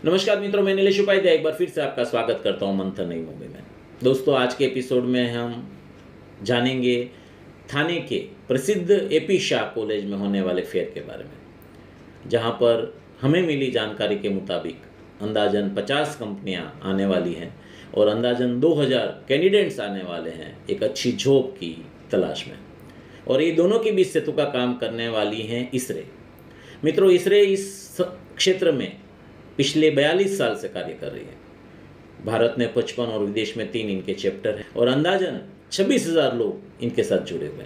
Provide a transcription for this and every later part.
नमस्कार मित्रों, मैं नीलेश उपाध्याय एक बार फिर से आपका स्वागत करता हूं मंथन नई मुंबई में। दोस्तों, आज के एपिसोड में हम जानेंगे थाने के प्रसिद्ध एपी शाह कॉलेज में होने वाले फेयर के बारे में, जहां पर हमें मिली जानकारी के मुताबिक अंदाजन 50 कंपनियां आने वाली हैं और अंदाजन 2000 कैंडिडेट्स आने वाले हैं एक अच्छी जॉब की तलाश में। और ये दोनों के बीच सेतु का काम करने वाली हैं इसरे। मित्रों, इसरे इस क्षेत्र में पिछले 42 साल से कार्य कर रही है। भारत में 55 और विदेश में 3 इनके चैप्टर हैं और अंदाजन 26,000 लोग इनके साथ जुड़े हुए हैं।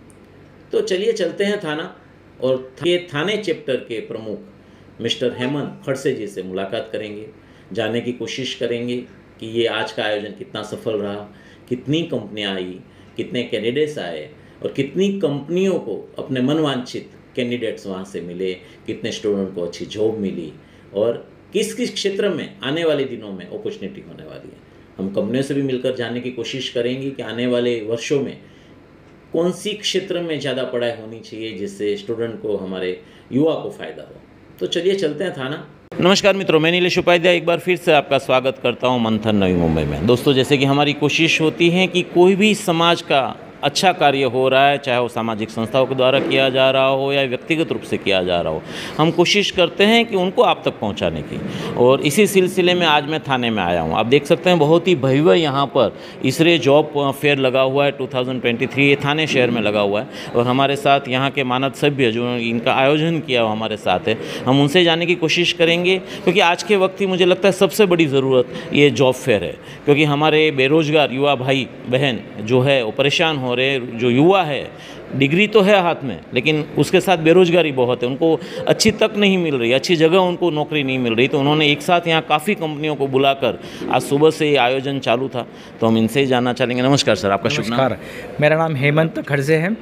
तो चलिए चलते हैं थाना और ये थाने चैप्टर के प्रमुख मिस्टर हेमंत खड़से जी से मुलाकात करेंगे, जानने की कोशिश करेंगे कि ये आज का आयोजन कितना सफल रहा, कितनी कंपनियां आई, कितने कैंडिडेट्स आए और कितनी कंपनियों को अपने मनवांछित कैंडिडेट्स वहाँ से मिले, कितने स्टूडेंट को अच्छी जॉब मिली और किस किस क्षेत्र में आने वाले दिनों में अपॉर्चुनिटी होने वाली है। हम कंपनियों से भी मिलकर जानने की कोशिश करेंगे कि आने वाले वर्षों में कौन सी क्षेत्र में ज़्यादा पढ़ाई होनी चाहिए जिससे स्टूडेंट को, हमारे युवा को फ़ायदा हो। तो चलिए चलते हैं थाना। नमस्कार मित्रों, मैं नीलेश उपाध्याय एक बार फिर से आपका स्वागत करता हूं मंथन नई मुंबई में। दोस्तों, जैसे कि हमारी कोशिश होती है कि कोई भी समाज का अच्छा कार्य हो रहा है, चाहे वो सामाजिक संस्थाओं के द्वारा किया जा रहा हो या व्यक्तिगत रूप से किया जा रहा हो, हम कोशिश करते हैं कि उनको आप तक पहुंचाने की। और इसी सिलसिले में आज मैं थाने में आया हूं। आप देख सकते हैं बहुत ही भव्य यहाँ पर इसरे जॉब फेयर लगा हुआ है 2023। ये थाने शहर में लगा हुआ है और हमारे साथ यहाँ के मानद सभ्य जो इनका आयोजन किया वो हमारे साथ है। हम उनसे जानने की कोशिश करेंगे क्योंकि आज के वक्त ही मुझे लगता है सबसे बड़ी ज़रूरत ये जॉब फेयर है, क्योंकि हमारे बेरोजगार युवा भाई बहन जो है वो परेशान हो रहे। जो युवा है, डिग्री तो है हाथ में, लेकिन उसके साथ बेरोजगारी बहुत है, उनको अच्छी तक नहीं मिल रही, अच्छी जगह उनको नौकरी नहीं मिल रही। तो उन्होंने एक साथ यहाँ काफ़ी कंपनियों को बुलाकर आज सुबह से ये आयोजन चालू था, तो हम इनसे ही जानना चाहेंगे। नमस्कार सर, आपका शुभ नाम? मेरा नाम हेमंत खड़से है।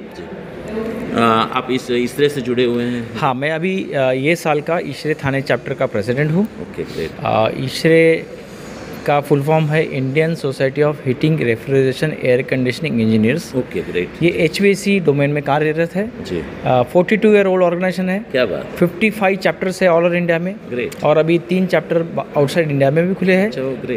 आप इस इसरे से जुड़े हुए हैं? हाँ, मैं अभी ये साल का इसरे थाने चैप्टर का प्रेसिडेंट हूँ। Okay, great. इसरे का फुल फॉर्म है Indian Society of Heating Refrigeration Air Conditioning Engineers. Okay, great. ये HVAC डोमेन में कार्यरत है जी। 42 ईयर ओल्ड ऑर्गेनाइजेशन है। क्या बात। 55 चैप्टर्स है ऑल ओवर इंडिया में। ग्रेट। और अभी 3 चैप्टर आउटसाइड इंडिया में भी खुले हैं।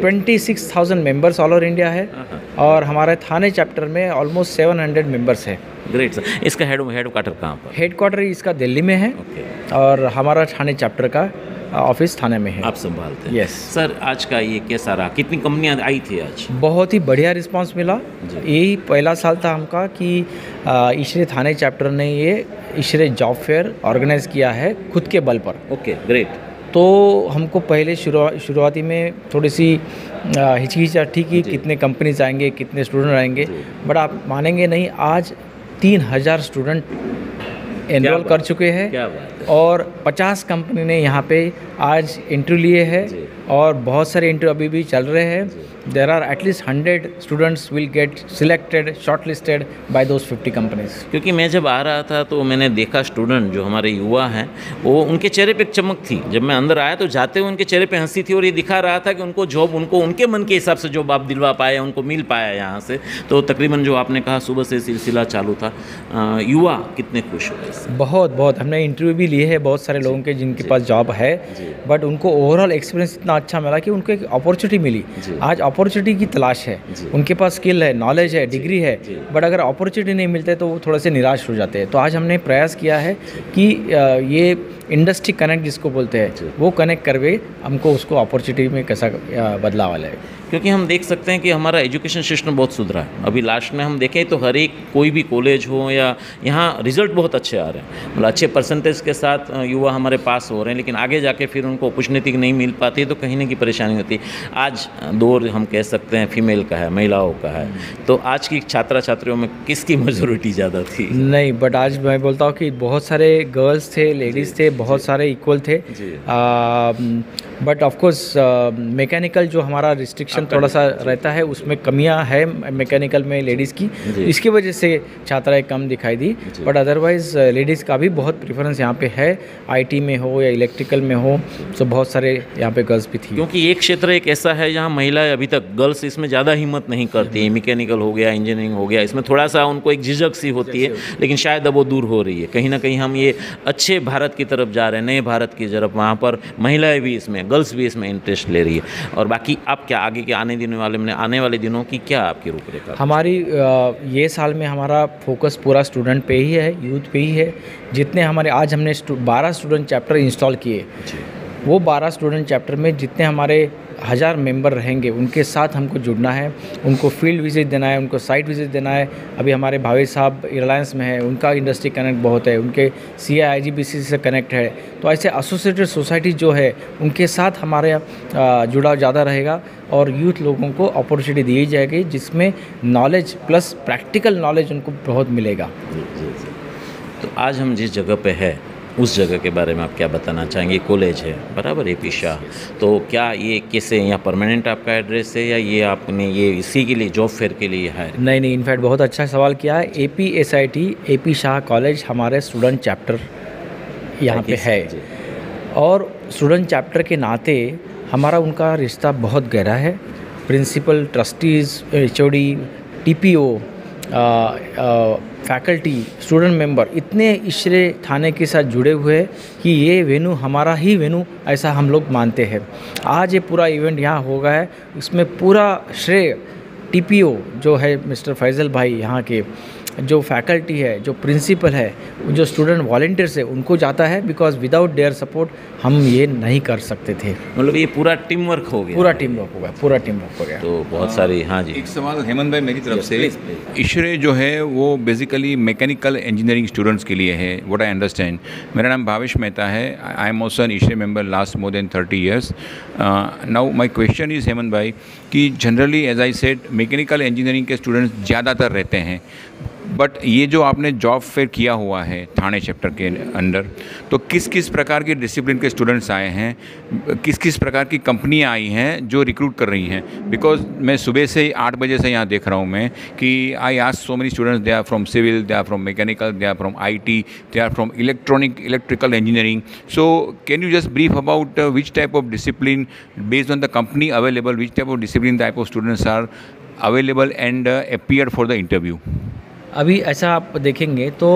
26,000 मेंबर्स ऑल ओवर इंडिया है। और हमारे थाने चैप्टर में ऑलमोस्ट 700 मेंबर्स है। Great sir. इसका हेड क्वार्टर कहाँ पर? हेड क्वार्टर इसका दिल्ली में है। ओके। और हमारा थाने चैप्टर का ऑफिस थाने में है। आप संभालते हैं? Yes sir. आज का ये कैसा रहा? कितनी कंपनियां आई थी आज? बहुत ही बढ़िया रिस्पांस मिला। यही पहला साल था हमका कि इसरे थाने चैप्टर ने ये इसरे जॉब फेयर ऑर्गेनाइज किया है खुद के बल पर। Okay, great. तो हमको पहले शुरुआती में थोड़ी सी हिचकिचाहट थी कि कितने कंपनीज आएंगे, कितने स्टूडेंट आएंगे, बट आप मानेंगे नहीं, आज 3000 स्टूडेंट एनरोल कर चुके हैं। क्या बात है। और 50 कंपनी ने यहाँ पे आज इंटरव्यू लिए हैं और बहुत सारे इंटरव्यू अभी भी चल रहे हैं। There are at least 100 students will get selected, shortlisted by those 50 companies. क्योंकि मैं जब आ रहा था तो मैंने देखा स्टूडेंट जो हमारे युवा हैं, वो उनके चेहरे पे एक चमक थी। जब मैं अंदर आया तो जाते हुए उनके चेहरे पे हंसी थी और ये दिखा रहा था कि उनको जॉब, उनको उनके मन के हिसाब से जॉब आप दिलवा पाए, उनको मिल पाया यहाँ से। तो तकरीबन जो आपने कहा सुबह से सिलसिला चालू था। युवा कितने खुश हुए इससे? बहुत हमने इंटरव्यू भी लिए हैं बहुत सारे लोगों के जिनके पास जॉब है, बट उनको ओवरऑल एक्सपीरियंस इतना अच्छा मिला कि उनको एक अपॉर्चुनिटी मिली। आज अपॉर्चुनिटी की तलाश है, उनके पास स्किल है, नॉलेज है, डिग्री है, बट अगर अपॉर्चुनिटी नहीं मिलते तो वो थोड़े से निराश हो जाते हैं। तो आज हमने प्रयास किया है कि ये इंडस्ट्री कनेक्ट जिसको बोलते हैं वो कनेक्ट करके हमको उसको अपॉर्चुनिटी में कैसा बदलाव वाला है। क्योंकि हम देख सकते हैं कि हमारा एजुकेशन सिस्टम बहुत सुधरा है। अभी लास्ट में हम देखें तो हर एक कोई भी कॉलेज हो या यहाँ रिजल्ट बहुत अच्छे आ रहे हैं, मतलब अच्छे परसेंटेज के साथ युवा हमारे पास हो रहे हैं, लेकिन आगे जाके फिर उनको अपॉर्चुनिटी नहीं मिल पाती तो कहीं न कहीं परेशानी होती है। आज दौर हम कह सकते हैं फीमेल का है, महिलाओं का है, तो आज की छात्रा छात्रियों में किसकी मेजोरिटी ज़्यादा थी? नहीं, बट आज मैं बोलता हूँ कि बहुत सारे गर्ल्स थे, लेडीज़ थे, बहुत सारे इक्वल थे। बट ऑफकोर्स मैकेनिकल जो हमारा रिस्ट्रिक्शन थोड़ा सा रहता है उसमें कमियां है मैकेनिकल में लेडीज़ की, इसकी वजह से छात्राएं कम दिखाई दी। बट अदरवाइज़ लेडीज़ का भी बहुत प्रेफरेंस यहाँ पे है, आईटी में हो या इलेक्ट्रिकल में हो सो बहुत सारे यहाँ पे गर्ल्स भी थी। क्योंकि एक क्षेत्र एक ऐसा है जहाँ महिलाएं अभी तक, गर्ल्स इसमें ज़्यादा हिम्मत नहीं करती है। मैकेनिकल हो गया, इंजीनियरिंग हो गया, इसमें थोड़ा सा उनको एक झिझक सी होती है, लेकिन शायद अब वो दूर हो रही है। कहीं ना कहीं हम ये अच्छे भारत की तरफ जा रहे हैं, नए भारत की तरफ, वहाँ पर महिलाएं भी इसमें, गर्ल्स भी इसमें इंटरेस्ट ले रही है। और बाकी आप क्या आगे के आने वाले दिनों की क्या आपकी रूपरेखा? हमारी ये साल में हमारा फोकस पूरा स्टूडेंट पे ही है, यूथ पे ही है। जितने हमारे आज हमने 12 स्टूडेंट चैप्टर इंस्टॉल किए, वो 12 स्टूडेंट चैप्टर में जितने हमारे 1000 मेंबर रहेंगे उनके साथ हमको जुड़ना है, उनको फील्ड विजिट देना है, उनको साइट विजिट देना है। अभी हमारे भावेश साहब रिलायंस में है, उनका इंडस्ट्री कनेक्ट बहुत है, उनके CIIGBC से कनेक्ट है। तो ऐसे एसोसिएटेड सोसाइटी जो है उनके साथ हमारे जुड़ाव ज़्यादा रहेगा और यूथ लोगों को अपॉर्चुनिटी दी जाएगी, जिसमें नॉलेज प्लस प्रैक्टिकल नॉलेज उनको बहुत मिलेगा। तो आज हम जिस जगह पे है उस जगह के बारे में आप क्या बताना चाहेंगे? कॉलेज है बराबर, AP शाह, तो क्या ये कैसे यहाँ परमानेंट आपका एड्रेस है या ये आपने ये इसी के लिए जॉब फेयर के लिए हायर? नहीं, इनफैक्ट बहुत अच्छा सवाल किया है। APSIT AP शाह कॉलेज हमारे स्टूडेंट चैप्टर यहाँ पे है और स्टूडेंट चैप्टर के नाते हमारा उनका रिश्ता बहुत गहरा है। Principal, trustees, HOD, TPO, faculty, student member इतने इशरे थाने के साथ जुड़े हुए हैं कि ये वेन्यू हमारा ही वेन्यू ऐसा हम लोग मानते हैं। आज ये पूरा इवेंट यहाँ हो गया है, इसमें पूरा श्रेय TPO जो है मिस्टर फैज़ल भाई, यहाँ के जो फैकल्टी है, जो प्रिंसिपल है, जो स्टूडेंट वॉलंटियर्स है, उनको जाता है। बिकॉज विदाउट देयर सपोर्ट हम ये नहीं कर सकते थे। मतलब ये पूरा टीम वर्क हो गया? पूरा टीम वर्क हो गया, पूरा टीम वर्क हो गया। तो बहुत सारी, हाँ जी। एक सवाल हेमंत भाई मेरी तरफ से। इशरे जो है वो बेसिकली मैकेनिकल इंजीनियरिंग स्टूडेंट्स के लिए है, व्हाट आई अंडरस्टैंड। मेरा नाम भावेश मेहता है, I am also an ISHRAE member last more than 30 years। Now my question is Hemant bhai कि generally as I said mechanical engineering के स्टूडेंट्स ज़्यादातर रहते हैं, बट ये जो आपने जॉब फेयर किया हुआ है थाने चैप्टर के अंडर, तो किस किस प्रकार के डिसिप्लिन के स्टूडेंट्स आए हैं, किस किस प्रकार की कंपनियां आई हैं जो रिक्रूट कर रही हैं? बिकॉज मैं सुबह से 8 बजे से यहाँ देख रहा हूँ मैं कि I ask so many students, they are from civil, they are from mechanical, they are from IT, they are from electrical engineering. So can you just brief about which type of discipline based on the company available, which type of discipline type of students are available and appear for the interview? अभी ऐसा आप देखेंगे तो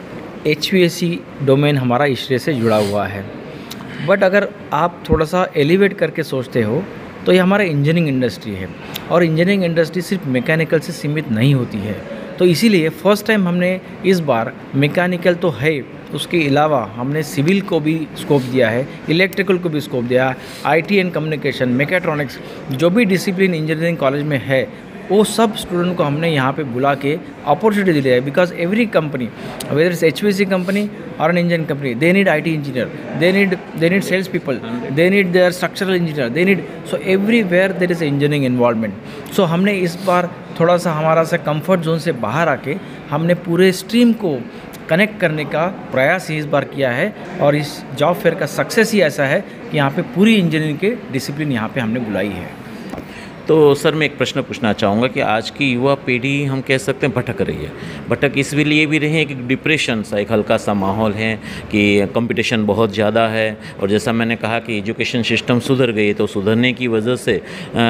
HVAC domain हमारा इशरे से जुड़ा हुआ है, बट अगर आप थोड़ा सा एलिवेट करके सोचते हो तो ये हमारा इंजीनियरिंग इंडस्ट्री है और इंजीनियरिंग इंडस्ट्री सिर्फ मैकेनिकल से सीमित नहीं होती है। तो इसीलिए फर्स्ट टाइम हमने इस बार मैकेनिकल तो है, उसके अलावा हमने सिविल को भी स्कोप दिया है, इलेक्ट्रिकल को भी स्कोप दिया है, IT एंड कम्युनिकेशन, मैकेट्रॉनिक्स, जो भी डिसिप्लिन इंजीनियरिंग कॉलेज में है वो सब स्टूडेंट को हमने यहाँ पे बुला के अपॉर्चुनिटी दी है। Because every company, whether it's HVAC company or an engineering company, they need IT engineer, they need sales people, they need their structural engineer, they need, so everywhere there is engineering involvement. सो हमने इस बार थोड़ा सा हमारा सा comfort zone से बाहर आके हमने पूरे स्ट्रीम को कनेक्ट करने का प्रयास ही इस बार किया है और इस जॉब फेयर का सक्सेस ही ऐसा है कि यहाँ पे पूरी इंजीनियरिंग के डिसिप्लिन यहाँ पे हमने बुलाई है। तो सर मैं एक प्रश्न पूछना चाहूँगा कि आज की युवा पीढ़ी हम कह सकते हैं भटक रही है। भटक इसलिए भी रही है कि डिप्रेशन सा एक हल्का सा माहौल है कि कंपटीशन बहुत ज़्यादा है, और जैसा मैंने कहा कि एजुकेशन सिस्टम सुधर गई है, तो सुधरने की वजह से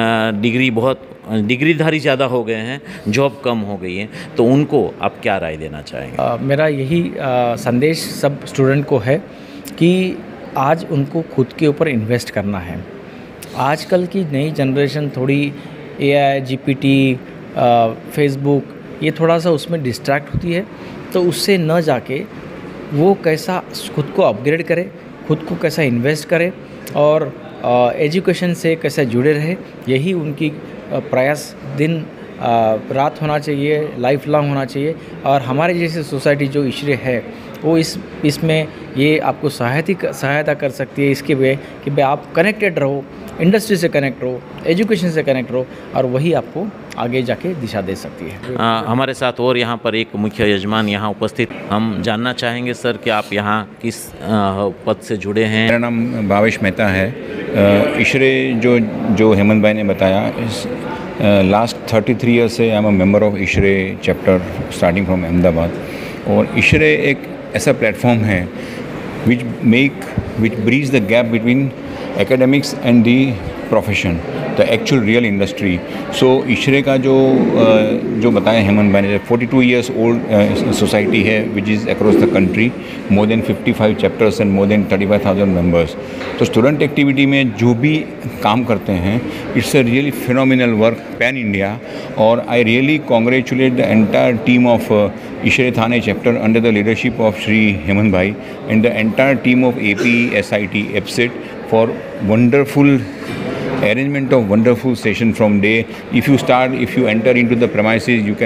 डिग्रीधारी ज़्यादा हो गए हैं, जॉब कम हो गई है। तो उनको आप क्या राय देना चाहेंगे? मेरा यही संदेश सब स्टूडेंट को है कि आज उनको खुद के ऊपर इन्वेस्ट करना है। आजकल की नई जनरेशन थोड़ी AI, GPT, फेसबुक, ये थोड़ा सा उसमें डिस्ट्रैक्ट होती है, तो उससे न जाके वो कैसा खुद को अपग्रेड करे, खुद को कैसा इन्वेस्ट करे और एजुकेशन से कैसे जुड़े रहे, यही उनकी प्रयास दिन रात होना चाहिए, लाइफ लॉन्ग होना चाहिए। और हमारे जैसे सोसाइटी जो इशरे है वो इसमें ये आपको सहायता कर सकती है इसके वे कि भाई आप कनेक्टेड रहो, इंडस्ट्री से कनेक्ट रहो, एजुकेशन से कनेक्ट रहो, और वही आपको आगे जाके दिशा दे सकती है। हमारे साथ और यहाँ पर एक मुख्य यजमान यहाँ उपस्थित, हम जानना चाहेंगे सर कि आप यहाँ किस पद से जुड़े हैं? मेरा नाम भावेश मेहता है। इशरे जो हेमंत भाई ने बताया, लास्ट 33 ईयर्स से I am a member of ISHRAE chapter starting from Ahmedabad. और इशरे एक ऐसा प्लेटफॉर्म है which bridge the gap between academics and the profession, the actual real industry. So ISRE का जो बताया हेमंत भाई ने, 42 years old society है which is across the country, more than 55 chapters and more than 35,000 members. तो student activity में जो भी काम करते हैं, it's a really phenomenal work pan India. और I really congratulate the entire team of ISRE Thane chapter under the leadership of Shri Hemant bhai and the entire team of AP, SIT, EPSET for wonderful arrangement of wonderful session from day. If you enter into the premises, you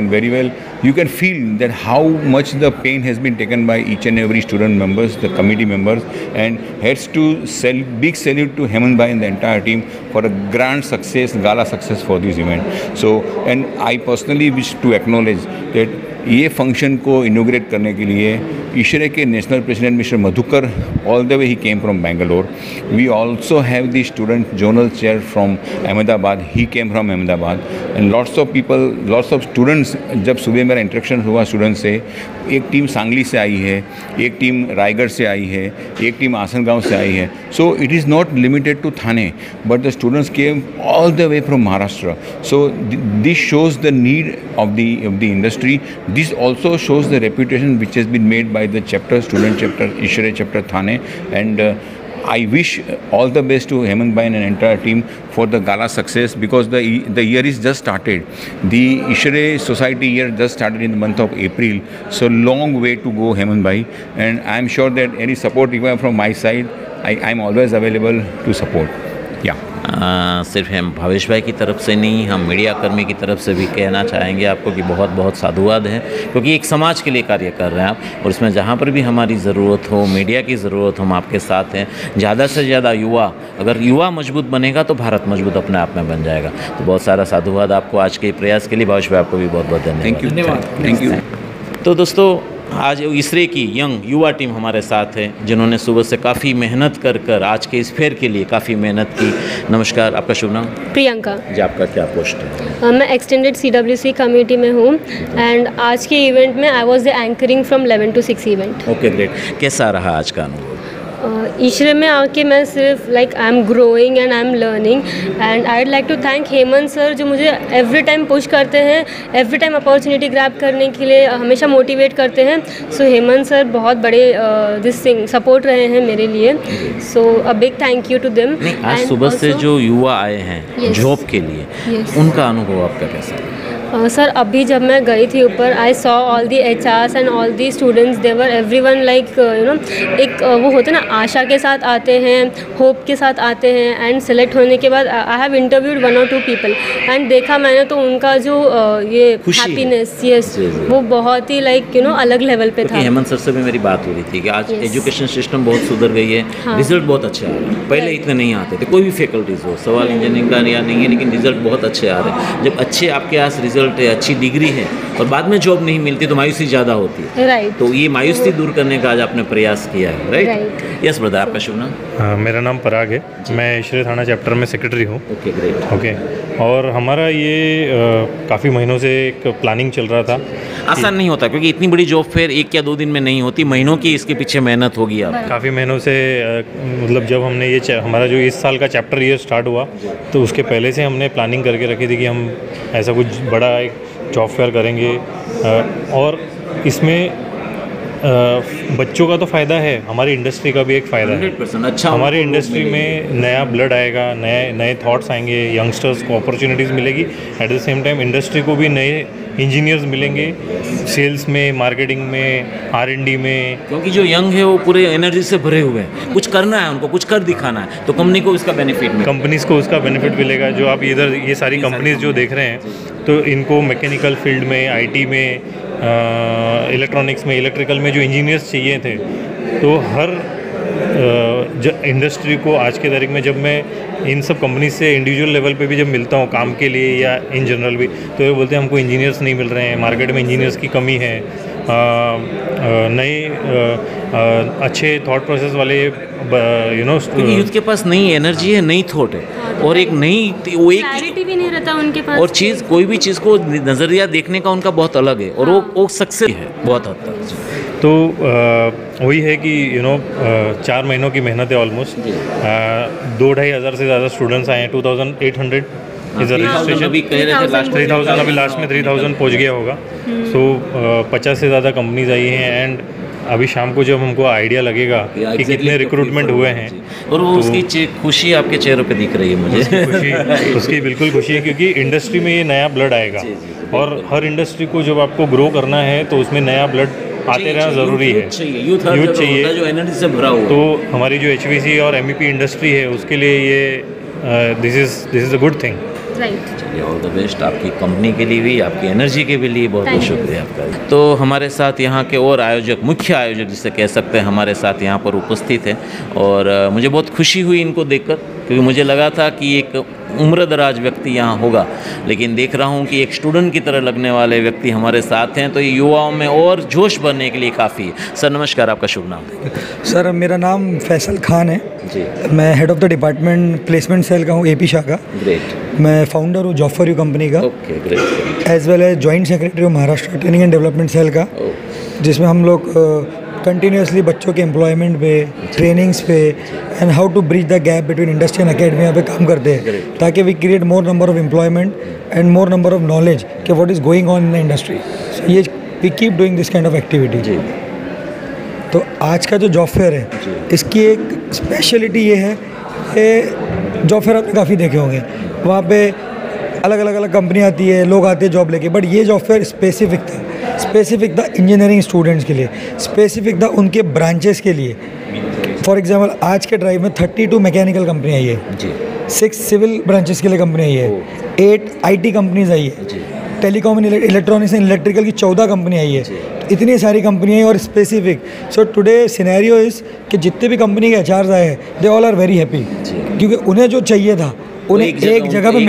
can feel that how much the pain has been taken by each and every student members, the committee members, and heads to big salute to Hemant Bhai and the entire team for a grand success, gala success for this event. So, and I personally wish to acknowledge that ये function को inaugurate करने के लिए ISRE के national president mister Madhukar, all the way he came from Bangalore. We also have the student zonal chair from Ahmedabad, he came from Ahmedabad. And lots of people, lots of students. जब सुबह मेरा interaction हुआ student से, एक टीम सांगली से आई है, एक टीम रायगढ़ से आई है, एक टीम आसनगांव से आई है. So it is not limited to Thane, but the students came all the way from Maharashtra. So this shows the need of the industry. This also shows the reputation which has been made by the chapter, student chapter, ISRE chapter Thane, and I wish all the best to Hemant Bhai and entire team for the gala success, because the year is just started. The ISRE society year just started in the month of April, so long way to go, Hemant Bhai, and I am sure that any support required from my side, I am always available to support. Yeah. सिर्फ हम भावेश भाई की तरफ से नहीं, हम media कर्मी की तरफ से भी कहना चाहेंगे आपको कि बहुत बहुत साधुवाद है, क्योंकि एक समाज के लिए कार्य कर रहे हैं आप, और इसमें जहाँ पर भी हमारी ज़रूरत हो, मीडिया की ज़रूरत हो, हम आपके साथ हैं. ज़्यादा से ज़्यादा युवा, अगर युवा मजबूत बनेगा तो भारत मजबूत अपने आप में बन जाएगा. तो बहुत सारा साधुवाद आपको आज के प्रयास के लिए. भावेश भाई आपको भी बहुत बहुत धन्यवाद. Thank you. तो दोस्तों, आज ISRE की यंग युवा टीम हमारे साथ है, जिन्होंने सुबह से काफ़ी मेहनत कर आज के इस फेयर के लिए काफ़ी मेहनत की. नमस्कार, आपका शुभ नाम? प्रियंका जी. आपका क्या पोस्ट है? मैं एक्सटेंडेड CWC कमेटी में हूँ, एंड आज के इवेंट में I was the anchoring from 11 to 6 event. Okay, great. कैसा रहा आज का अनुभव? ISRE में आके मैं सिर्फ I am growing and I am learning, and I would like to thank Hemant sir, जो मुझे एवरी टाइम पुश करते हैं, एवरी टाइम अपॉर्चुनिटी ग्रैब करने के लिए हमेशा मोटिवेट करते हैं. सो हेमंत सर बहुत बड़े दिस थिंग सपोर्ट रहे हैं मेरे लिए. So a big thank you to them. आज सुबह से जो युवा आए हैं जॉब के लिए, उनका अनुभव आपका कैसा है? सर, अभी जब मैं गई थी ऊपर, I saw all the HRs and all the students, they were everyone like एक वो होते ना, आशा के साथ आते हैं, होप के साथ आते हैं, एंड सेलेक्ट होने के बाद आई हैव इंटरव्यूड 1 or 2 पीपल, एंड देखा मैंने तो उनका जो ये हैप्पीनेस, यस, वो बहुत ही लाइक अलग लेवल पे था. हेमंत सर से भी मेरी बात हो रही थी कि आज एजुकेशन सिस्टम बहुत सुधर गई है. हाँ. रिजल्ट बहुत अच्छे आ रहे हैं. पहले इतने नहीं आते थे, कोई भी फैकल्टीज हो, सवाल इंजीनियरिंग का या नहीं है, लेकिन रिजल्ट बहुत अच्छे आ रहे हैं. जब अच्छे आपके पास रिजल्ट है, अच्छी डिग्री है, और बाद में जॉब नहीं मिलती तो मायूसी ज़्यादा होती है. राइट. तो ये मायूसी दूर करने का आज आपने प्रयास किया है. राइट. यस ब्रदर, आपका शुभ नाम? मेरा नाम पराग है. मैं ISRE थाना चैप्टर में सेक्रेटरी हूँ. Okay, great. ओके. और हमारा ये काफ़ी महीनों से एक प्लानिंग चल रहा था. आसान नहीं होता, क्योंकि इतनी बड़ी जॉब फेयर 1 या 2 दिन में नहीं होती, महीनों की इसके पीछे मेहनत होगी. आप काफ़ी महीनों से मतलब जब हमने ये हमारा जो इस साल का चैप्टर ईयर स्टार्ट हुआ, तो उसके पहले से हमने प्लानिंग करके रखी थी कि हम ऐसा कुछ बड़ा एक जॉब फेयर करेंगे. और इसमें बच्चों का तो फ़ायदा है, हमारी इंडस्ट्री का भी एक फ़ायदा है. 100% अच्छा. हमारी इंडस्ट्री में नया ब्लड आएगा, नए थॉट्स आएंगे, यंगस्टर्स को अपॉर्चुनिटीज़ मिलेगी. At the same time industry को भी नए इंजीनियर्स मिलेंगे, सेल्स में, मार्केटिंग में, R&D में. क्योंकि जो यंग है वो पूरे एनर्जी से भरे हुए हैं, कुछ करना है उनको, कुछ कर दिखाना है, तो कंपनी को इसका बेनिफिट मिलेगा. कंपनीज़ को उसका बेनिफिट मिलेगा. जो आप इधर ये सारी कंपनीज़ जो देख रहे हैं, तो इनको मैकेनिकल फील्ड में, IT में, इलेक्ट्रॉनिक्स में, इलेक्ट्रिकल में जो इंजीनियर्स चाहिए थे, तो हर इंडस्ट्री को आज के तारीख में जब मैं इन सब कंपनी से इंडिविजुअल लेवल पे भी जब मिलता हूँ काम के लिए या इन जनरल भी, तो ये बोलते हैं हमको इंजीनियर्स नहीं मिल रहे हैं, मार्केट में इंजीनियर्स की कमी है. नए अच्छे थॉट प्रोसेस वाले क्योंकि यूथ के पास नई एनर्जी है, नई थॉट है, और एक नई वो एक क्लैरिटी भी नहीं रहता उनके पास. और चीज़, कोई भी चीज़ को नज़रिया देखने का उनका बहुत अलग है, और वो सक्सेस है बहुत हद तक. तो वही है कि 4 महीनों की मेहनत है ऑलमोस्ट। 2-2.5 हज़ार से ज़्यादा स्टूडेंट्स आए हैं। 2800 इज़ रजिस्ट्रेशन। अभी कह रहे थे लास्ट 3000 अभी लास्ट में 3000 पहुँच गया होगा। सो 50 से ज़्यादा कंपनीज आई हैं एंड अभी शाम को जब हमको आइडिया लगेगा कि कितने रिक्रूटमेंट हुए हैं, और वो उसकी खुशी आपके चेहरों पे दिख रही है मुझे। उसकी बिल्कुल खुशी है क्योंकि इंडस्ट्री में ये नया ब्लड आएगा और हर इंडस्ट्री को जब आपको ग्रो करना है तो उसमें नया ब्लड आते रहना ज़रूरी है। यूथ चाहिए जो एनर्जी से भरा हुआ। तो हमारी जो HVC और MEP इंडस्ट्री है उसके लिए ये this is a good thing. चलिए, ऑल द बेस्ट आपकी कंपनी के लिए भी, आपकी एनर्जी के भी लिए बहुत बहुत शुक्रिया आपका। तो हमारे साथ यहाँ के और आयोजक, मुख्य आयोजक जिसे कह सकते हैं, हमारे साथ यहाँ पर उपस्थित हैं और मुझे बहुत खुशी हुई इनको देखकर, क्योंकि मुझे लगा था कि एक उम्रदराज व्यक्ति यहाँ होगा, लेकिन देख रहा हूँ कि एक स्टूडेंट की तरह लगने वाले व्यक्ति हमारे साथ हैं, तो ये युवाओं में और जोश भरने के लिए काफ़ी है। सर नमस्कार, आपका शुभ नाम? सर मेरा नाम फैसल खान है जी। मैं head of the department placement cell का हूँ AP शाखा। ग्रेट। मैं फाउंडर हूँ जॉब फॉर यू कंपनी का। Okay, great. As well as joint secretary हूँ Maharashtra training and development cell का, जिसमें हम लोग कंटिन्यूसली बच्चों के एम्प्लॉयमेंट पे, ट्रेनिंग्स पे and how to bridge the gap between industry and academy पे काम करते हैं, ताकि we create more number of employment and more number of knowledge कि what is going on in the industry. ये we keep doing this kind of activity. तो आज का जो जॉब फेयर है, इसकी एक स्पेशलिटी ये है कि जॉब फेयर आपने काफ़ी देखे होंगे, वहाँ पे अलग अलग कंपनी आती है, लोग आते हैं जॉब लेके, बट ये जॉब फेयर स्पेसिफिक था इंजीनियरिंग स्टूडेंट्स के लिए, स्पेसिफिक था उनके ब्रांचेस के लिए। फॉर एग्जांपल आज के ड्राइव में 32 मैकेनिकल कंपनी आई है, 6 सिविल ब्रांचेस के लिए कंपनी आई है, 8 IT कंपनीज आई है, telecom and electronics and electrical की 14 कंपनी आई है। इतनी सारी कंपनी आई और specific. So today scenario is कि जितने भी कंपनी के HRs आए हैं, they all are very happy, क्योंकि उन्हें जो चाहिए था उन्हें एक जगह पे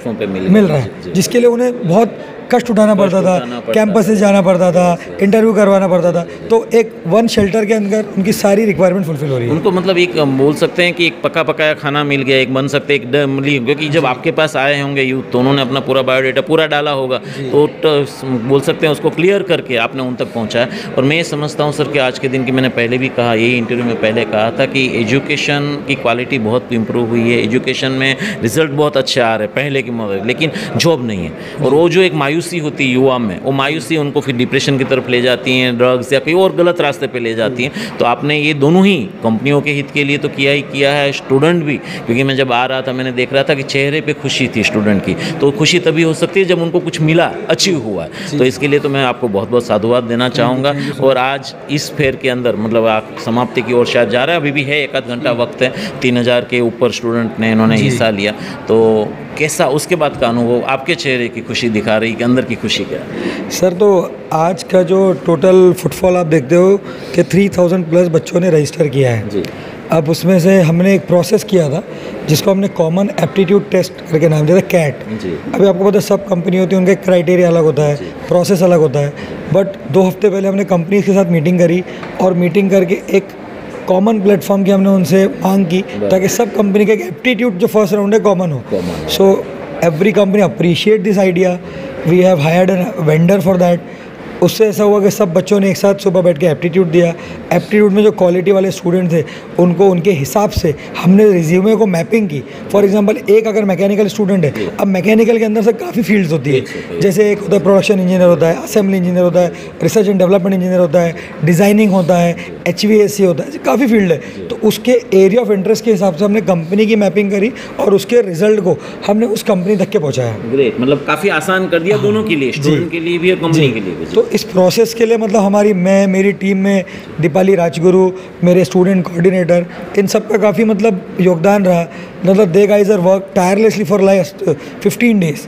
मिल रहा है, जिसके लिए उन्हें बहुत कष्ट उठाना पड़ता था, कैंपस से जाना पड़ता था, इंटरव्यू करवाना पड़ता था। तो एक वन शेल्टर के अंदर उनकी सारी रिक्वायरमेंट फुलफिल हो रही है। उनको मतलब एक बोल सकते हैं कि एक पका पकाया खाना मिल गया, एक बन सकते एक क्योंकि जब आपके पास आए होंगे यूथ, तो उन्होंने अपना पूरा बायोडाटा पूरा डाला होगा, तो बोल सकते हैं उसको क्लियर करके आपने उन तक पहुँचाया। और मैं ये समझता हूँ सर कि आज के दिन की, मैंने पहले भी कहा, यही इंटरव्यू में पहले कहा था कि एजुकेशन की क्वालिटी बहुत इंप्रूव हुई है, एजुकेशन में रिजल्ट बहुत अच्छे आ रहे हैं पहले की मदद, लेकिन जॉब नहीं है। और वो जो एक मायूसी होती है युवा में, वो मायूसी उनको फिर डिप्रेशन की तरफ ले जाती हैं, ड्रग्स या कोई और गलत रास्ते पे ले जाती हैं। तो आपने ये दोनों ही कंपनियों के हित के लिए तो किया ही किया है, स्टूडेंट भी, क्योंकि मैं जब आ रहा था मैंने देख रहा था कि चेहरे पे खुशी थी स्टूडेंट की। तो खुशी तभी हो सकती है जब उनको कुछ मिला, अचीव हुआ है। तो इसके लिए तो मैं आपको बहुत बहुत साधुवाद देना चाहूँगा। और आज इस फेयर के अंदर मतलब आप समाप्ति की ओर शायद जा रहा है, अभी भी है, 1 आध घंटा वक्त है, 3000 के ऊपर स्टूडेंट ने इन्होंने हिस्सा लिया। तो कैसा उसके बाद का अनुभव, आपके चेहरे की खुशी दिखा रही कि अंदर की खुशी क्या है? सर तो आज का जो टोटल फुटफॉल आप देखते हो कि 3000 प्लस बच्चों ने रजिस्टर किया है जी। अब उसमें से हमने एक प्रोसेस किया था जिसको हमने कॉमन एप्टीट्यूड टेस्ट करके नाम दिया था, कैट। अभी आपको पता है सब कंपनी होती है, उनका क्राइटेरिया अलग होता है, प्रोसेस अलग होता है। बट 2 हफ्ते पहले हमने कंपनी के साथ मीटिंग करी और मीटिंग करके एक कॉमन प्लेटफॉर्म की हमने उनसे मांग की, ताकि सब कंपनी का एक एप्टीट्यूड जो फर्स्ट राउंड है कॉमन हो। So every company appreciate this idea, we have hired a vendor for that. उससे ऐसा हुआ कि सब बच्चों ने एक साथ सुबह बैठ के एप्टीट्यूड दिया। एप्टीट्यूड में जो क्वालिटी वाले स्टूडेंट थे उनको उनके हिसाब से हमने रिज्यूमे को मैपिंग की। फॉर एग्जांपल एक अगर मैकेनिकल स्टूडेंट है, अब मैकेनिकल के अंदर से काफ़ी फील्ड्स होती है, जैसे एक होता है प्रोडक्शन इंजीनियर होता है, असेंबली इंजीनियर होता है, रिसर्च एंड डेवलपमेंट इंजीनियर होता है, डिज़ाइनिंग होता है, HVAC होता है, काफ़ी फील्ड है। तो उसके एरिया ऑफ इंटरेस्ट के हिसाब से हमने कंपनी की मैपिंग करी और उसके रिजल्ट को हमने उस कंपनी तक के पहुँचाया। ग्रेट, मतलब काफ़ी आसान कर दिया दोनों के लिए, स्टूडेंट के लिए भी और कंपनी के लिए भी। तो इस प्रोसेस के लिए मतलब मेरी टीम में दीपाली राजगुरु, मेरे स्टूडेंट कोऑर्डिनेटर, इन सब का काफ़ी मतलब योगदान रहा। मतलब they guys are work tirelessly for last 15 days.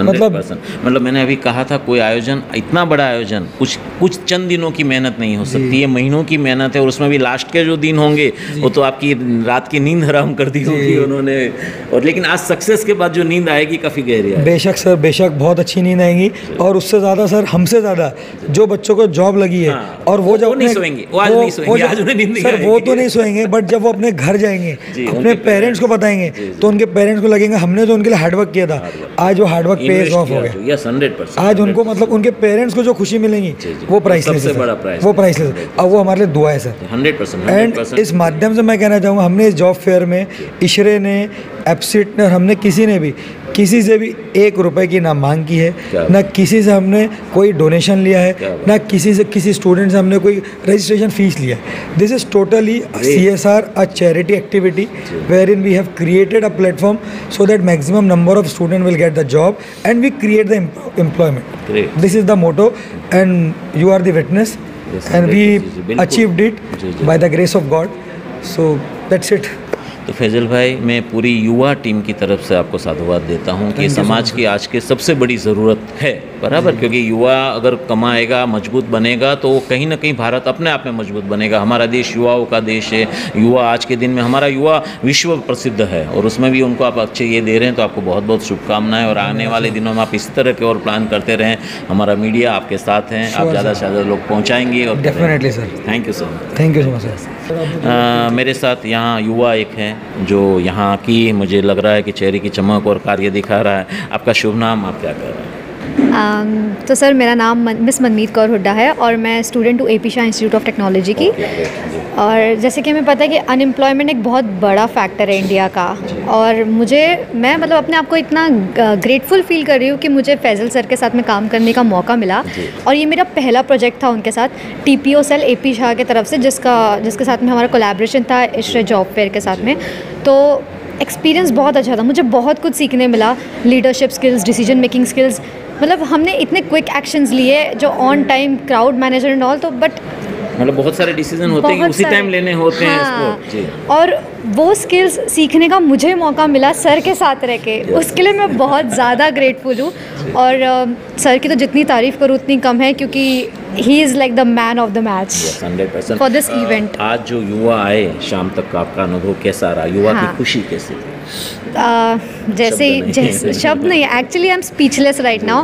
मतलब मैंने अभी कहा था, कोई आयोजन, इतना बड़ा आयोजन कुछ चंद दिनों की मेहनत नहीं हो सकती है, महीनों की मेहनत है। और उसमें भी लास्ट के जो दिन होंगे वो तो आपकी रात की नींद हराम कर दी होगी उन्होंने। और लेकिन आज सक्सेस के बाद जो नींद आएगी काफ़ी गहरी आएगी। बेशक सर, बेशक बहुत अच्छी नींद आएगी। और उससे ज़्यादा सर, हमसे ज़्यादा जो बच्चों को जॉब लगी है, और वो जब नहीं सोएंगे, वो आज नहीं सोएंगे, आज उन्हें नींद नहीं आएगी। सर वो तो नहीं सोएंगे, बट जब वो अपने घर जाएंगे, अपने पेरेंट्स को बताएंगे आएंगे तो उनके पेरेंट्स को लगेगा हमने जो उनके लिए हार्डवर्क किया था, आज वो हार्डवर्क पेज ऑफ हो गया। यस, 100%। आज उनको मतलब उनके पेरेंट्स को जो खुशी मिलेंगी वो प्राइसलेस है, वो प्राइसलेस है। अब वो हमारे लिए दुआ है सर। 100%। एंड इस माध्यम से मैं कहना चाहूँगा, हमने इस जॉब फेयर में इशरे ने, एप्सिट ने और हमने किसी ने भी किसी से भी 1 रुपए की ना मांग की है, ना किसी से हमने कोई डोनेशन लिया है, ना किसी स्टूडेंट से हमने कोई रजिस्ट्रेशन फीस लिया है। This is totally CSR, a charity activity wherein we have created a platform so that maximum number of students will get the job and we create the employment. Great. This is the motto and you are the witness. Yes, and we बिल्कुल। achieved it by the grace of God. So that's it. तो फैजल भाई, मैं पूरी युवा team की तरफ से आपको साधुवाद देता हूं कि समाज की आज के सबसे बड़ी ज़रूरत है, बराबर, क्योंकि युवा अगर कमाएगा, मजबूत बनेगा तो कहीं ना कहीं भारत अपने आप में मजबूत बनेगा। हमारा देश युवाओं का देश है। युवा आज के दिन में, हमारा युवा विश्व प्रसिद्ध है और उसमें भी उनको आप अच्छे ये दे रहे हैं, तो आपको बहुत बहुत शुभकामनाएं। और आने वाले दिनों में आप इस तरह के और प्लान करते रहें। हमारा मीडिया आपके साथ हैं, आप ज़्यादा से ज़्यादा लोग पहुँचाएंगे। और definitely sir, thank you sir. Thank you so much sir. मेरे साथ यहाँ युवा एक है जो यहाँ की, मुझे लग रहा है कि चेहरे की चमक और कार्य दिखा रहा है। आपका शुभ नाम, आप क्या कर रहे हैं? तो सर, मेरा नाम मिस मनमीत कौर हुड्डा है और मैं स्टूडेंट हूँ AP Shah institute of technology की। और जैसे कि हमें पता है कि अनएम्प्लॉयमेंट एक बहुत बड़ा फैक्टर है इंडिया का, और मैं मतलब अपने आप को इतना ग्रेटफुल फील कर रही हूँ कि मुझे फैजल सर के साथ में काम करने का मौका मिला। और ये मेरा पहला प्रोजेक्ट था उनके साथ, TPO सेल AP शाह की तरफ से, जिसके साथ में हमारा कोलैबोरेशन था इशरे जॉब फेयर के साथ में। तो एक्सपीरियंस बहुत अच्छा था, मुझे बहुत कुछ सीखने मिला, leadership skills, decision making skills. मतलब हमने इतने क्विक एक्शंस लिए जो on time, crowd manager and all, तो बट मतलब बहुत सारे डिसीजन होते हैं, उसी टाइम लेने होते हैं इसको। और वो स्किल्स सीखने का मुझे मौका मिला सर के साथ रह के, उसके लिए मैं बहुत ज़्यादा ग्रेटफुल हूँ। और सर की तो जितनी तारीफ़ करूँ उतनी कम है, क्योंकि he is like the man of the match 100% for this event. आज जो युवा आए शाम तक का, आपका अनुभव कैसा रहा? युवा की खुशी कैसी थी? जैसे शब्द नहीं, actually I am speechless right now.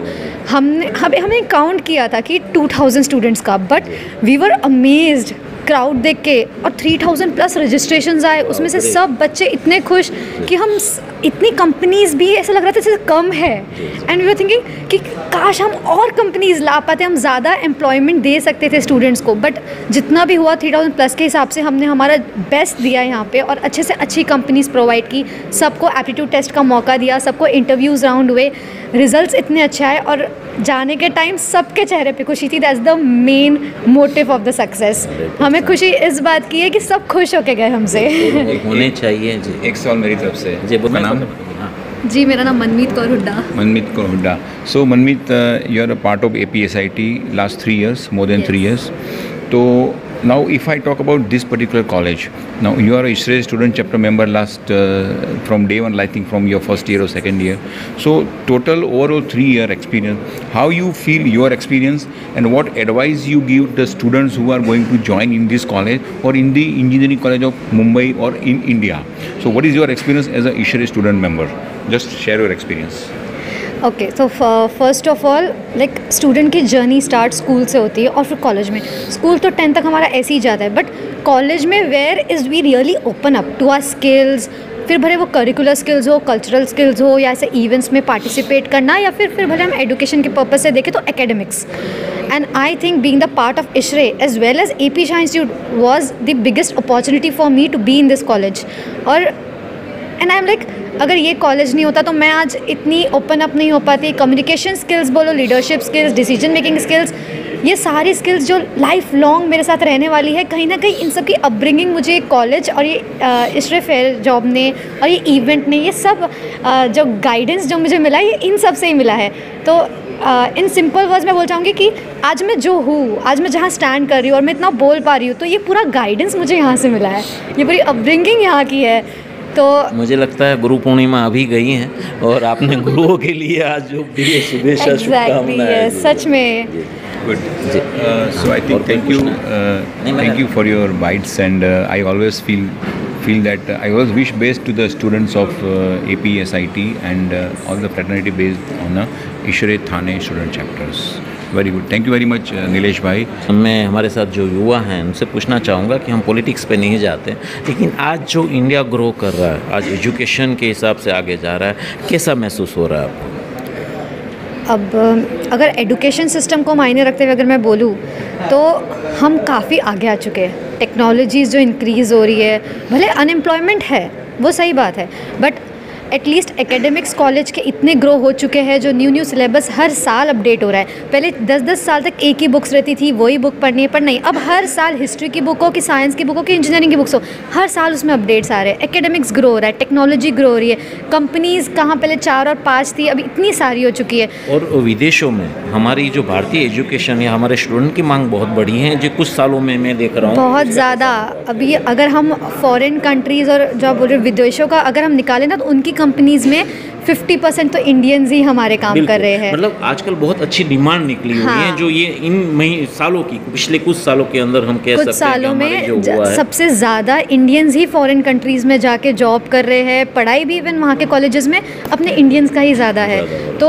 हमने काउंट किया था कि 2000 स्टूडेंट्स का, but we were amazed crowd देख के, और 3000 प्लस रजिस्ट्रेशंस आए, उसमें से सब बच्चे इतने खुश कि हम इतनी कंपनीज भी ऐसा लग रहा था जैसे कम है। एंड वी वर थिंकिंग कि काश हम और कंपनीज ला पाते, हम ज़्यादा एम्प्लॉयमेंट दे सकते थे स्टूडेंट्स को। बट जितना भी हुआ 3000 प्लस के हिसाब से हमने हमारा बेस्ट दिया यहाँ पे, और अच्छे से अच्छी कंपनीज प्रोवाइड की, सबको एप्टीट्यूड टेस्ट का मौका दिया, सबको इंटरव्यूज़ राउंड हुए, रिजल्ट्स इतने अच्छे आए, और जाने के टाइम सबके चेहरे पे खुशी थी। That's the main motive of the success. हमें खुशी इस बात की है कि सब खुश होके गए हमसे। होने चाहिए जी। एक सवाल मेरी तरफ से जी, बोलना नाम? जी, मेरा नाम Manmeet Kaur Hooda. Manmeet Kaur Hooda. So Manmeet, you are a part of APSIT last 3 years, more than 3 years. So now if I talk about this particular college, now you are a ISRE student chapter member last from day one, I think from your first year or second year. So total overall 3-year experience, how you feel your experience and what advice you give the students who are going to join in this college or in the engineering college of Mumbai or in India. So what is your experience as a ISRE student member? Just share your experience. Okay, तो first of all like student की journey start school से होती है, और फिर college में। School तो 10 तक हमारा ऐसे ही जाता है, बट कॉलेज में where is we really open up to our skills, फिर भले वो करिकुलर स्किल्स हो, कल्चरल स्किल्स हो, या ऐसे इवेंट्स में पार्टिसिपेट करना, या फिर भले हम एजुकेशन के पर्पज से देखें तो academics. And I think being the part of ISHRAE as well as AP Shah institute was the biggest opportunity for me to be in this college. और एंड आई एम लाइक, अगर ये कॉलेज नहीं होता तो मैं आज इतनी ओपन अप नहीं हो पाती। कम्युनिकेशन स्किल्स बोलो, leadership skills, decision making skills, ये सारी स्किल्स जो लाइफ लॉन्ग मेरे साथ रहने वाली है, कहीं ना कहीं इन सब की अपब्रिंगिंग मुझे कॉलेज और ये इशरे फेयर जॉब ने और ये इवेंट ने, ये सब जो गाइडेंस जो मुझे मिला, ये इन सब से ही मिला है। तो इन सिंपल वर्ड्स मैं बोल चाहूँगी कि आज मैं जो हूँ, आज मैं जहाँ स्टैंड कर रही हूँ और मैं इतना बोल पा रही हूँ, तो ये पूरा गाइडेंस मुझे यहाँ से मिला है, ये पूरी अपब्रिंगिंग यहाँ की है। तो मुझे लगता है गुरु पूर्णिमा अभी गई हैं और आपने गुरुओं के लिए आज जो दिए शुभेच्छा, शुभकामनाएं। सच में Good. So I think thank you for your bites, and I always feel that I always wish best to the students of APSIT and all the fraternity based on the ISRE Thane student chapters. Very good, thank you very much Nilesh भाई। मैं हमारे साथ जो युवा हैं उनसे पूछना चाहूँगा कि हम पॉलिटिक्स पे नहीं जाते, लेकिन आज जो इंडिया ग्रो कर रहा है, आज एजुकेशन के हिसाब से आगे जा रहा है, कैसा महसूस हो रहा है आपको? अब अगर एजुकेशन सिस्टम को मायने रखते हुए अगर मैं बोलूँ तो हम काफ़ी आगे आ चुके हैं। टेक्नोलॉजीज़ जो इंक्रीज़ हो रही है, भले अनएम्प्लॉयमेंट है वो सही बात है, बट एटलीस्ट एकेडमिक्स कॉलेज के इतने ग्रो हो चुके हैं, जो न्यू सिलेबस हर साल अपडेट हो रहा है। पहले 10-10 साल तक एक ही बुक्स रहती थी, वही बुक पढ़नी है, पर नहीं, अब हर साल हिस्ट्री की बुक हो कि साइंस की बुक हो कि इंजीनियरिंग की बुक्स हो, हर साल उसमें अपडेट्स आ रहे हैं। एकेडमिक्स ग्रो हो रहा है, टेक्नोलॉजी ग्रो हो रही है, कंपनीज़ कहाँ पहले 4 और 5 थी, अभी इतनी सारी हो चुकी है। और विदेशों में हमारी जो भारतीय एजुकेशन या हमारे स्टूडेंट की मांग बहुत बढ़ी है जो कुछ सालों में मैं देख रहा हूँ, बहुत ज़्यादा। अभी अगर हम फॉरेन कंट्रीज़ और जो बोल रहे विदेशों का अगर हम निकालें ना, तो उनकी कंपनीज़ में 50% तो इंडियंस ही हमारे काम कर रहे हैं। मतलब आजकल बहुत अच्छी डिमांड निकली हुई है, जो ये इन सालों की, पिछले कुछ सालों के अंदर हम कह सकते हैं सालों कि में जो हुआ है, सबसे ज़्यादा इंडियंस ही फॉरेन कंट्रीज़ में जाके जॉब कर रहे हैं, पढ़ाई भी इवन वहाँ के कॉलेजेस में अपने इंडियंस का ही ज़्यादा है। तो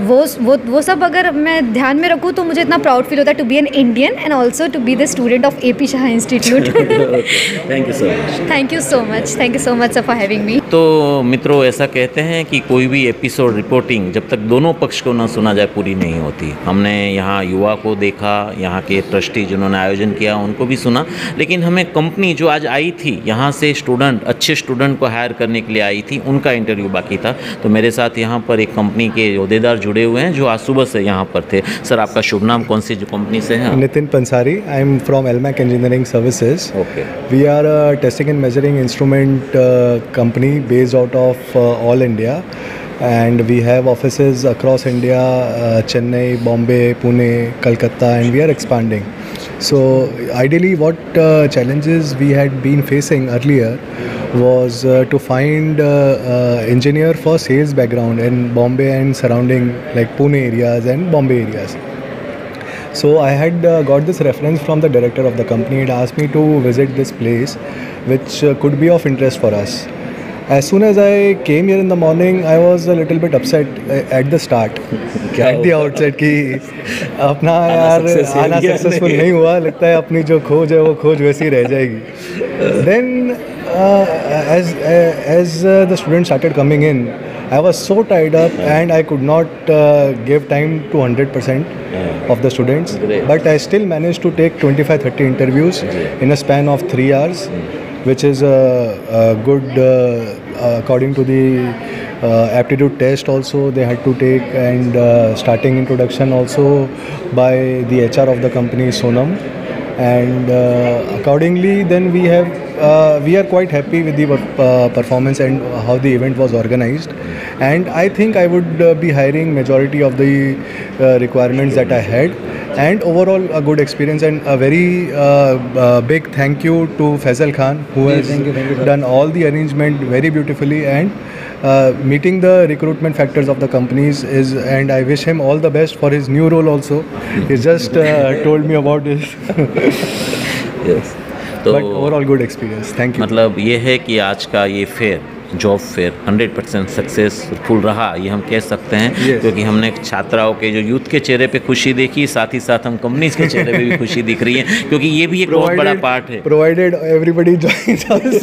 वो सब अगर मैं ध्यान में रखूँ तो मुझे इतना प्राउड फील होता है to be an Indian and also to be the student of AP Shah institute. Thank you so much. Thank you so much, thank you so much for having me. तो मित्रों, ऐसा कहते हैं कि कोई भी एपिसोड रिपोर्टिंग जब तक दोनों पक्ष को ना सुना जाए पूरी नहीं होती। हमने यहाँ युवा को देखा, यहाँ के ट्रस्टी जिन्होंने आयोजन किया उनको भी सुना, लेकिन हमें कंपनी जो आज आई थी यहाँ से स्टूडेंट, अच्छे स्टूडेंट को हायर करने के लिए आई थी, उनका इंटरव्यू बाकी था। तो मेरे साथ यहाँ पर एक कंपनी के ओहदेदार जुड़े हुए हैं जो आज सुबह से यहाँ पर थे। सर, आपका शुभ नाम, कौन सी जो कंपनी से है? Nitin Pansari, I am from Elmac engineering services. Okay. We are a testing and measuring instrument company based out of all India, and we have offices across India, Chennai, Bombay, Pune, Kolkata, and we are expanding. So ideally what challenges we had been facing earlier was to find engineer for sales background in Bombay and surrounding like Pune areas and Bombay areas. So I had got this reference from the director of the company. He asked me to visit this place which could be of interest for us. As soon as I came here in the morning, I was a little bit upset at the start, at the outset कि अपना यार आना successful नहीं हुआ, लगता है अपनी जो खोज है वो खोज वैसी ही रह जाएगी. Then as the students started coming in, I was so tied up and I could not give time to 100% of the students. But I still managed to take 25-30 interviews in a span of 3 hours, which is a good according to the aptitude test also they had to take, and starting introduction also by the HR of the company Sonam, and accordingly then we are quite happy with the performance and how the event was organized, and I think I would be hiring majority of the requirements that I had, and overall a good experience, and a very big thank you to Faisal Khan who has done all the arrangement very beautifully, and meeting the recruitment factors of the companies is, and I wish him all the best for his new role also. He just told me about this. Yes. तो but overall good experience. Thank you. मतलब ये है कि आज का ये fair, job fair 100% successful रहा, ये हम कह सकते हैं। Yes. क्योंकि हमने छात्राओं के जो यूथ के चेहरे पे खुशी देखी, साथ ही साथ हम कंपनीज के चेहरे पे भी खुशी दिख रही है, क्योंकि ये भी एक बहुत बड़ा पार्ट है। Provided everybody joins us.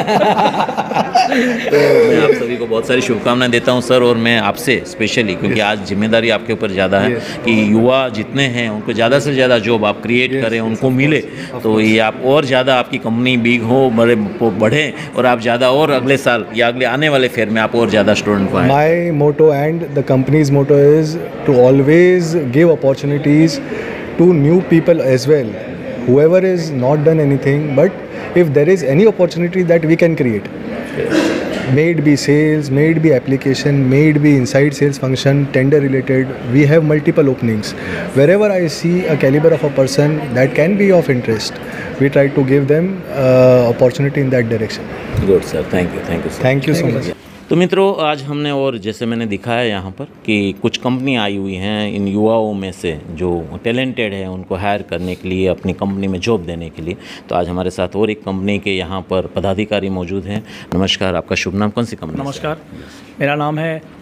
तो मैं आप सभी को बहुत सारी शुभकामनाएं देता हूं सर, और मैं आपसे स्पेशली, क्योंकि आज जिम्मेदारी आपके ऊपर ज़्यादा है कि युवा जितने हैं उनको ज़्यादा से ज़्यादा जॉब आप क्रिएट करें, उनको मिले, तो ये आप और ज़्यादा आपकी कंपनी बिग हो, बढ़े, और आप ज़्यादा और अगले साल या अगले आने वाले फेयर में आप और ज़्यादा स्टूडेंट को आए। My motto and the company's motto is to always give opportunities to new people as well. Whoever is not done anything, but if there is any opportunity that we can create, may it be sales, may it be application, may it be inside sales function, tender related, we have multiple openings. Wherever I see a caliber of a person that can be of interest, we try to give them opportunity in that direction. Good sir, thank you sir. Thank you so much. तो मित्रों, आज हमने, और जैसे मैंने दिखाया यहाँ पर कि कुछ कंपनी आई हुई हैं इन युवाओं में से जो टैलेंटेड है, उनको हायर करने के लिए, अपनी कंपनी में जॉब देने के लिए। तो आज हमारे साथ और एक कंपनी के यहाँ पर पदाधिकारी मौजूद हैं। नमस्कार, आपका शुभ नाम, कौन सी कंपनी? नमस्कार, मेरा नाम है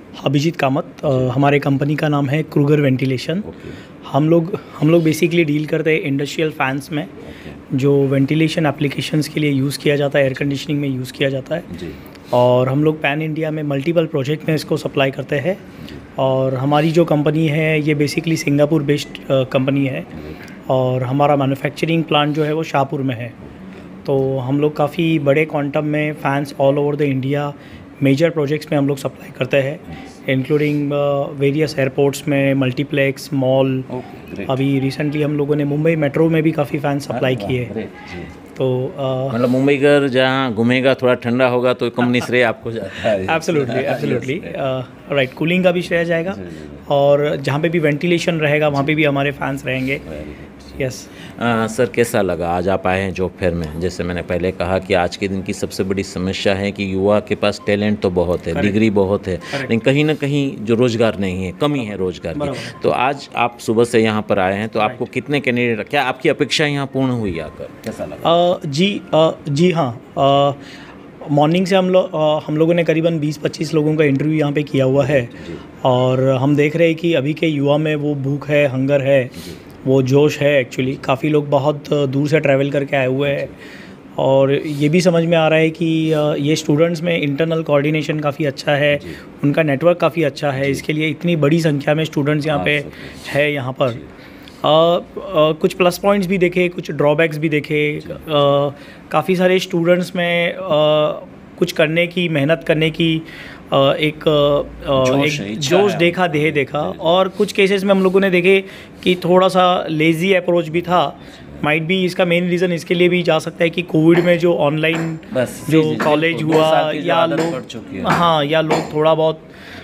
अभिजीत कामत। हमारे कंपनी का नाम है क्रूगर वेंटिलेशन। हम लोग बेसिकली डील करते हैं इंडस्ट्रियल फैंस में, जो वेंटिलेशन एप्लीकेशंस के लिए यूज़ किया जाता है, एयर कंडीशनिंग में यूज़ किया जाता है जी। और हम लोग पैन इंडिया में मल्टीपल प्रोजेक्ट में इसको सप्लाई करते हैं। और हमारी जो कंपनी है ये बेसिकली सिंगापुर बेस्ड कंपनी है और हमारा मैन्युफैक्चरिंग प्लांट जो है वो शाहपुर में है। तो हम लोग काफ़ी बड़े क्वांटम में fans all over the India major projects में हम लोग सप्लाई करते हैं, इंक्लूडिंग वेरियस एयरपोर्ट्स में, मल्टीप्लेक्स, मॉल। अभी रिसेंटली हम लोगों ने मुंबई मेट्रो में भी काफ़ी फ़ैन सप्लाई किए। तो मतलब मुंबई घर जहाँ घूमेगा थोड़ा ठंडा होगा तो कंपनी श्रेय आपको जाता है। एब्सोल्युटली राइट, कूलिंग का भी श्रेय जाएगा और जहाँ पे भी वेंटिलेशन रहेगा वहाँ पे भी हमारे फैंस रहेंगे। यस सर, कैसा लगा आज आप आए हैं जॉब फेयर में? जैसे मैंने पहले कहा कि आज के दिन की सबसे बड़ी समस्या है कि युवा के पास टैलेंट तो बहुत है, डिग्री बहुत है, लेकिन कहीं ना कहीं जो रोज़गार नहीं है, कमी है रोज़गार की। तो आज आप सुबह से यहाँ पर आए हैं, तो आपको कितने कैंडिडेट, क्या आपकी अपेक्षा यहाँ पूर्ण हुई आकर, कैसा लगा? जी हाँ, मॉर्निंग से हम लोगों ने करीबन 20-25 लोगों का इंटरव्यू यहाँ पे किया हुआ है और हम देख रहे हैं कि अभी के युवा में वो भूख है, हंगर है, वो जोश है। एक्चुअली काफ़ी लोग बहुत दूर से ट्रैवल करके आए हुए हैं और ये भी समझ में आ रहा है कि ये स्टूडेंट्स में इंटरनल कोऑर्डिनेशन काफ़ी अच्छा है, उनका नेटवर्क काफ़ी अच्छा है, इसके लिए इतनी बड़ी संख्या में स्टूडेंट्स यहाँ पे है। यहाँ पर कुछ प्लस पॉइंट्स भी देखे, कुछ ड्रॉबैक्स भी देखे। काफ़ी सारे स्टूडेंट्स में कुछ करने की, मेहनत करने की एक जोश देखा और कुछ केसेस में हम लोगों ने देखे कि थोड़ा सा लेज़ी अप्रोच भी था। माइट भी इसका मेन रीज़न इसके लिए भी जा सकता है कि कोविड में जो ऑनलाइन जो कॉलेज हुआ या लोग थोड़ा बहुत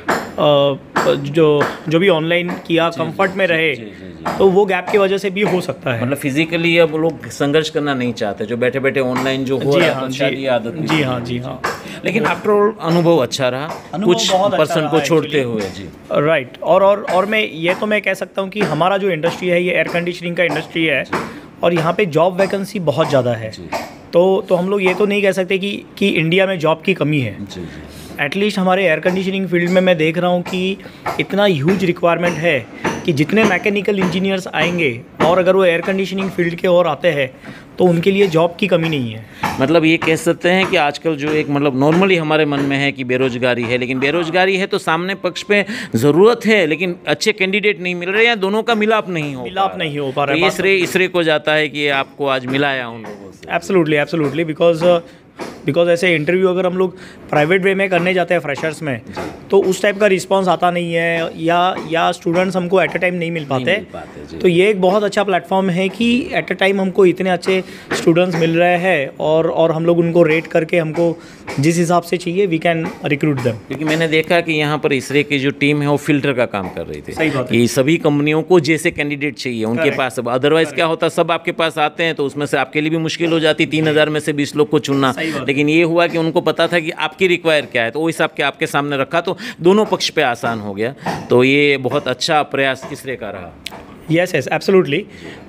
जो भी ऑनलाइन किया कंफर्ट में रहे, तो वो गैप की वजह से भी हो सकता है। मतलब फिजिकली अब लोग संघर्ष करना नहीं चाहते, जो बैठे बैठे ऑनलाइन जो हो रहा है शायद आदत। जी हाँ। लेकिन आफ्टर ऑल अनुभव अच्छा रहा, कुछ पर्सन को छोड़ते हुए। जी राइट। और मैं कह सकता हूँ कि हमारा जो इंडस्ट्री है ये एयर कंडीशनिंग का इंडस्ट्री है और यहाँ पे जॉब वैकेंसी बहुत ज़्यादा है। तो हम लोग ये तो नहीं कह सकते कि इंडिया में जॉब की कमी है। एटलीस्ट हमारे एयर कंडीशनिंग फील्ड में मैं देख रहा हूँ कि इतना ह्यूज रिक्वायरमेंट है कि जितने मैकेनिकल इंजीनियर्स आएंगे और अगर वो एयर कंडीशनिंग फील्ड के और आते हैं तो उनके लिए जॉब की कमी नहीं है। मतलब ये कह सकते हैं कि आजकल जो एक मतलब नॉर्मली हमारे मन में है कि बेरोजगारी है, लेकिन बेरोजगारी है तो सामने पक्ष पे ज़रूरत है लेकिन अच्छे कैंडिडेट नहीं मिल रहे या दोनों का मिलाप नहीं हो पा रहा है। ये श्रेय इसरे को जाता है कि ये आपको आज मिलाया उन लोगों से। एब्सोल्युटली बिकॉज ऐसे इंटरव्यू अगर हम लोग प्राइवेट वे में करने जाते हैं फ्रेशर्स में तो उस टाइप का रिस्पांस आता नहीं है या स्टूडेंट्स हमको एट अ टाइम नहीं मिल पाते। तो ये एक बहुत अच्छा प्लेटफॉर्म है कि एट अ टाइम हमको इतने अच्छे स्टूडेंट्स मिल रहे हैं और हम लोग उनको रेट करके हमको जिस हिसाब से चाहिए वी कैन रिक्रूट देम। क्योंकि मैंने देखा कि यहाँ पर इसरे की जो टीम है वो फिल्टर का काम कर रही थी। सही बात है। कि सभी कंपनियों को जैसे कैंडिडेट चाहिए उनके पास, अब अदरवाइज क्या होता सब आपके पास आते हैं तो उसमें से आपके लिए भी मुश्किल हो जाती 3000 में से 20 लोग को चुनना। लेकिन ये हुआ कि उनको पता था कि आपकी रिक्वायर क्या है तो वो हिसाब के आपके सामने रखा तो दोनों पक्ष पे आसान हो गया। तो ये बहुत अच्छा प्रयास इसरे का रहा। Yes absolutely.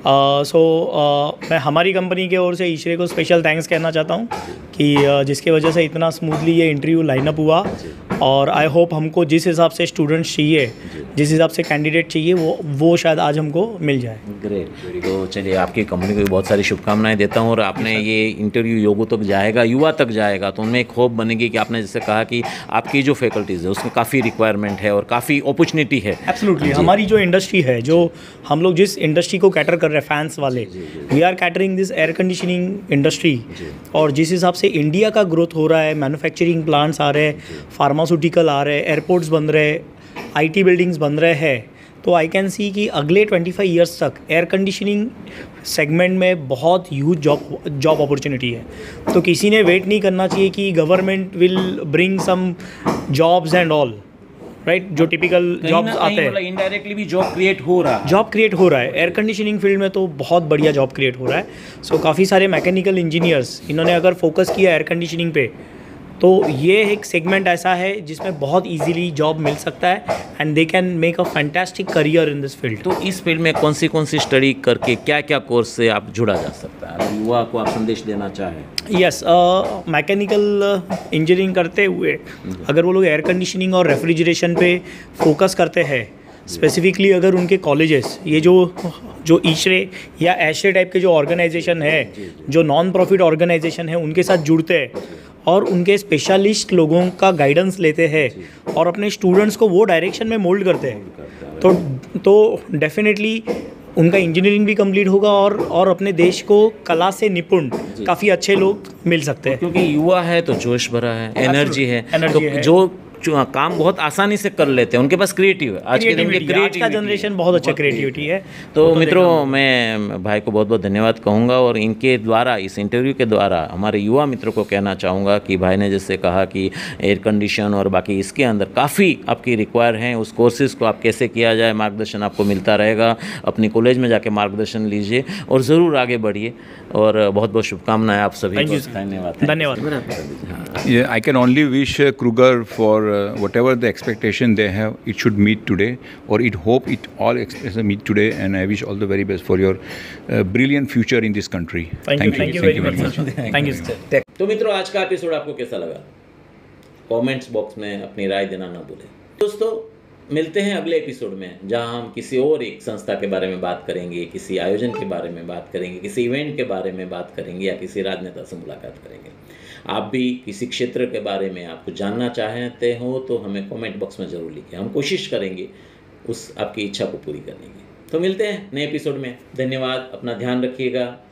मैं हमारी कंपनी की ओर से ईश्रे को स्पेशल थैंक्स कहना चाहता हूँ कि जिसके वजह से इतना स्मूथली ये इंटरव्यू लाइनअप हुआ और आई होप हमको जिस हिसाब से स्टूडेंट्स चाहिए, जिस हिसाब से कैंडिडेट चाहिए वो शायद आज हमको मिल जाए। ग्रेट। तो चलिए आपकी कंपनी को बहुत सारी शुभकामनाएं देता हूँ और आपने ये इंटरव्यू लोगों तक जाएगा, युवा तक जाएगा तो उनमें एक होप बनेगी कि आपने जैसे कहा कि आपकी जो फैकल्टीज़ है उसमें काफ़ी रिक्वायरमेंट है और काफ़ी अपॉर्चुनिटी है। एब्सोल्युटली। हमारी जो इंडस्ट्री है, जो हम लोग जिस इंडस्ट्री को कैटर कर रहे हैं फैंस वाले, we are catering this air conditioning industry. और जिस हिसाब से इंडिया का ग्रोथ हो रहा है, मैन्युफैक्चरिंग प्लांट्स आ रहे हैं, फार्मास्यूटिकल आ रहे हैं, एयरपोर्ट्स बन रहे हैं, आईटी बिल्डिंग्स बन रहे हैं, तो आई कैन सी कि अगले 25 ईयर्स तक एयर कंडीशनिंग सेगमेंट में बहुत ह्यूज जॉब अपॉर्चुनिटी है। तो किसी ने वेट नहीं करना चाहिए कि government will bring some jobs and all, right, जो टिपिकल जॉब्स आते हैं। इनडायरेक्टली भी जॉब क्रिएट हो रहा है। एयर कंडीशनिंग फील्ड में तो बहुत बढ़िया जॉब क्रिएट हो रहा है। सो काफ़ी सारे मैकेनिकल इंजीनियर्स इन्होंने अगर फोकस किया एयर कंडीशनिंग पे तो ये एक सेगमेंट ऐसा है जिसमें बहुत इजीली जॉब मिल सकता है and they can make a fantastic career in this field. तो इस फील्ड में कौन सी स्टडी करके क्या क्या कोर्स से आप जुड़ा जा सकता है, अगर युवा को आप संदेश देना चाहें? यस, मैकेनिकल इंजीनियरिंग करते हुए अगर वो लोग एयर कंडीशनिंग और रेफ्रिजरेशन पे फोकस करते हैं, स्पेसिफिकली अगर उनके कॉलेजेस ये जो ईशरे या एशरे टाइप के जो ऑर्गेनाइजेशन है, जो नॉन प्रॉफिट ऑर्गेनाइजेशन है, उनके साथ जुड़ते हैं और उनके स्पेशलिस्ट लोगों का गाइडेंस लेते हैं और अपने स्टूडेंट्स को वो डायरेक्शन में मोल्ड करते हैं, तो डेफिनेटली उनका इंजीनियरिंग भी कंप्लीट होगा और अपने देश को कला से निपुण काफ़ी अच्छे लोग मिल सकते हैं। क्योंकि युवा है तो जोश भरा है, एनर्जी है, एनर्जी तो है। जो काम बहुत आसानी से कर लेते हैं, उनके पास क्रिएटिव है। आज के दिन में आज का जनरेशन बहुत अच्छा क्रिएटिविटी है। तो मित्रों, मैं भाई को बहुत बहुत धन्यवाद कहूँगा और इनके द्वारा, इस इंटरव्यू के द्वारा हमारे युवा मित्रों को कहना चाहूँगा कि भाई ने जैसे कहा कि एयर कंडीशन और बाकी इसके अंदर काफ़ी आपकी रिक्वायर हैं, उस कोर्सेज़ को आप कैसे किया जाए, मार्गदर्शन आपको मिलता रहेगा। अपनी कॉलेज में जाके मार्गदर्शन लीजिए और ज़रूर आगे बढ़िए और बहुत बहुत शुभकामनाएं आप सभी को। धन्यवाद। I can only wish Kruger for whatever the expectation they have, it should meet today, or it hope it all meet today, and I wish all the very best for your brilliant future in this country. Thank you very much. Thank you sir. तो मित्रों, आज का episode आपको कैसा लगा? Comments box में अपनी राय देना ना भूलें। दोस्तों, मिलते हैं अगले एपिसोड में, जहां हम किसी और एक संस्था के बारे में बात करेंगे, किसी आयोजन के बारे में बात करेंगे, किसी इवेंट के बारे में बात करेंगे या किसी राजनेता से मुलाकात करेंगे। आप भी किसी क्षेत्र के बारे में आप कुछ जानना चाहते हो तो हमें कमेंट बॉक्स में ज़रूर लिखिए, हम कोशिश करेंगे उस आपकी इच्छा को पूरी करने की। तो मिलते हैं नए एपिसोड में। धन्यवाद, अपना ध्यान रखिएगा।